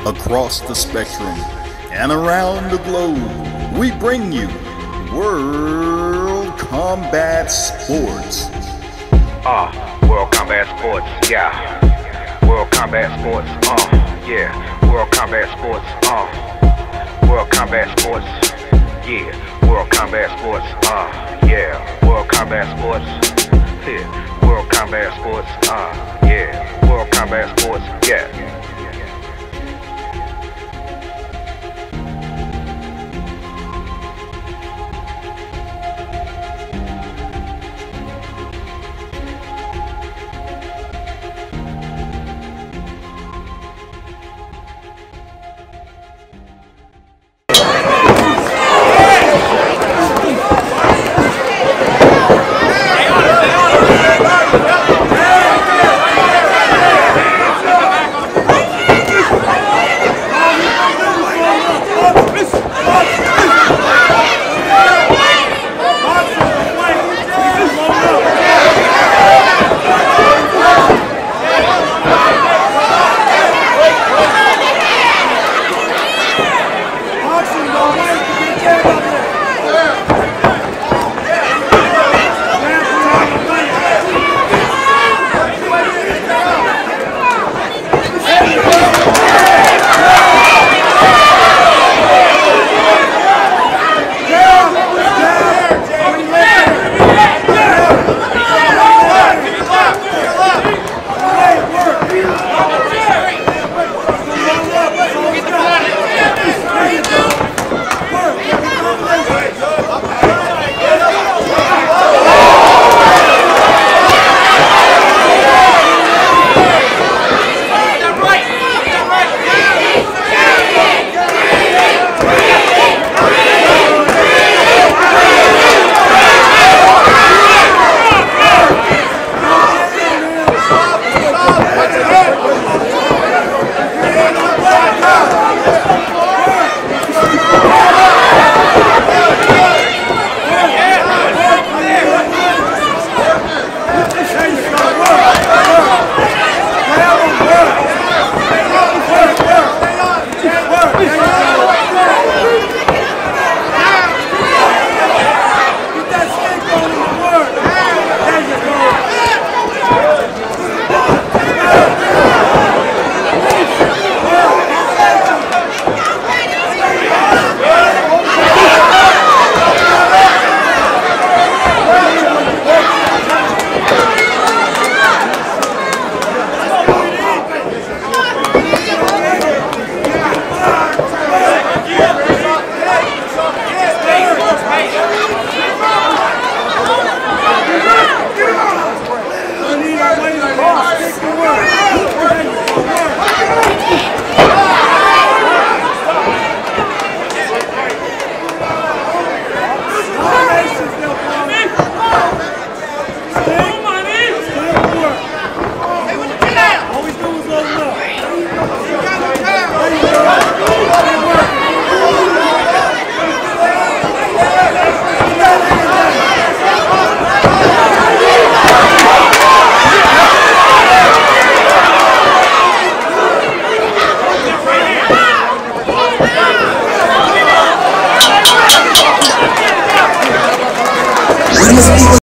Across the spectrum and around the globe, we bring you World Combat Sports. World Combat Sports, yeah. World Combat Sports, yeah. World Combat Sports, World Combat Sports, yeah. World Combat Sports, yeah. World Combat Sports, yeah. World Combat Sports, yeah. World Combat Sports, yeah.